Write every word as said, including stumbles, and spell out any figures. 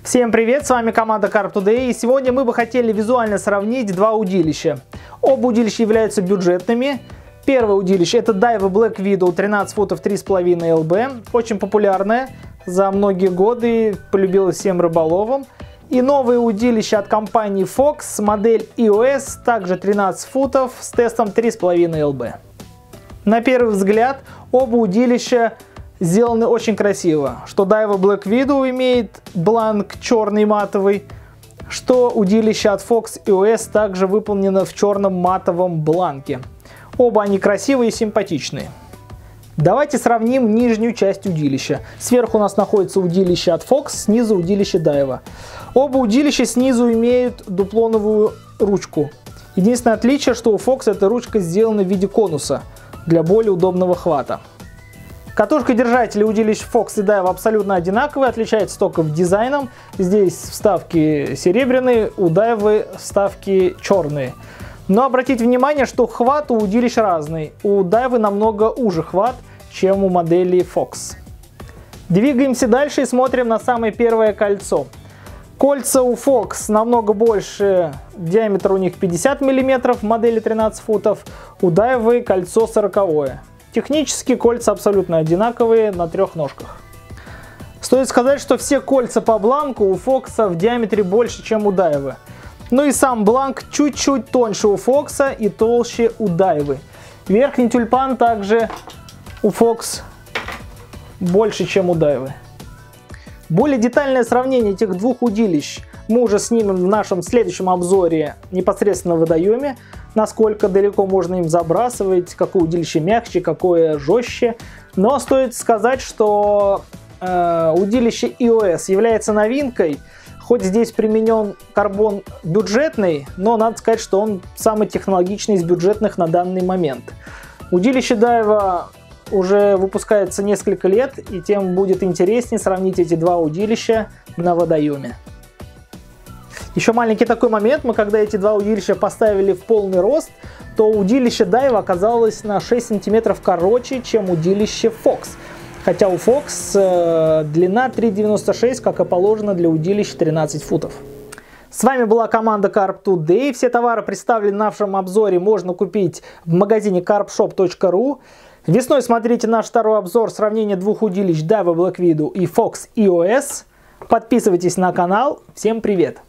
Всем привет, с вами команда Carp Today, и сегодня мы бы хотели визуально сравнить два удилища. Оба удилища являются бюджетными. Первое удилище — это Daiwa Black Widow тринадцать футов три с половиной эл бэ, очень популярное, за многие годы полюбилось всем рыболовам. И новое удилище от компании Fox, модель и о эс, также тринадцать футов с тестом три с половиной эл бэ. На первый взгляд оба удилища сделаны очень красиво. Что Daiwa Black Widow имеет бланк черный матовый, что удилище от Fox и о эс также выполнено в черном матовом бланке. Оба они красивые и симпатичные. Давайте сравним нижнюю часть удилища. Сверху у нас находится удилище от Fox, снизу удилище Daiwa. Оба удилища снизу имеют дуплоновую ручку. Единственное отличие, что у Fox эта ручка сделана в виде конуса для более удобного хвата. Катушка держателя удилищ Fox и Daiwa абсолютно одинаковые, отличаются только в дизайном. Здесь вставки серебряные, у Daiwa вставки черные. Но обратите внимание, что хват у удилищ разный. У Daiwa намного уже хват, чем у модели Fox. Двигаемся дальше и смотрим на самое первое кольцо. Кольца у Fox намного больше, диаметр у них пятьдесят миллиметров, в модели тринадцать футов, у Daiwa кольцо сороковое. Технически кольца абсолютно одинаковые на трех ножках. Стоит сказать, что все кольца по бланку у Fox в диаметре больше, чем у Daiwa. Ну и сам бланк чуть-чуть тоньше у Fox и толще у Daiwa. Верхний тюльпан также у Fox больше, чем у Daiwa. Более детальное сравнение этих двух удилищ мы уже снимем в нашем следующем обзоре непосредственно в водоеме. Насколько далеко можно им забрасывать, какое удилище мягче, какое жестче. Но стоит сказать, что э, удилище и о эс является новинкой. Хоть здесь применен карбон бюджетный, но надо сказать, что он самый технологичный из бюджетных на данный момент. Удилище Daiwa уже выпускается несколько лет, и тем будет интереснее сравнить эти два удилища на водоеме. Еще маленький такой момент, мы когда эти два удилища поставили в полный рост, то удилище Daiwa оказалось на шесть сантиметров короче, чем удилище Fox. Хотя у Fox э, длина три девяносто шесть, как и положено для удилища тринадцать футов. С вами была команда Carp Today. Все товары, представленные в нашем обзоре, можно купить в магазине карп шоп точка ру. Весной смотрите наш второй обзор сравнения двух удилищ Daiwa Black Widow и Fox и о эс. Подписывайтесь на канал. Всем привет!